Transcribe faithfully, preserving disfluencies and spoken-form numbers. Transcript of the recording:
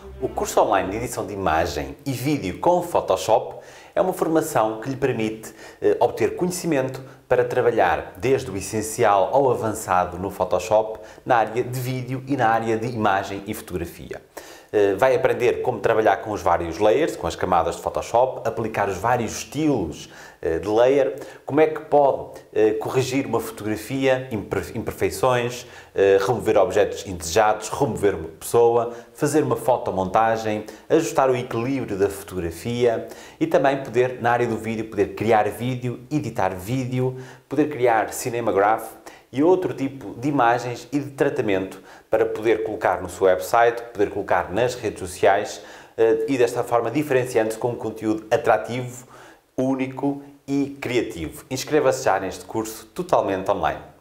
O curso online de edição de imagem e vídeo com Photoshop é uma formação que lhe permite eh, obter conhecimento para trabalhar desde o essencial ao avançado no Photoshop, na área de vídeo e na área de imagem e fotografia. Eh, vai aprender como trabalhar com os vários layers, com as camadas de Photoshop, aplicar os vários estilos eh, de layer, como é que pode eh, corrigir uma fotografia, imperfeições, eh, remover objetos indesejados, remover uma pessoa, fazer uma fotomontagem, ajustar o equilíbrio da fotografia e também poder, na área do vídeo, poder criar vídeo, editar vídeo, poder criar cinemagraph e outro tipo de imagens e de tratamento para poder colocar no seu website, poder colocar nas redes sociais e desta forma diferenciando-se com um conteúdo atrativo, único e criativo. Inscreva-se já neste curso totalmente online.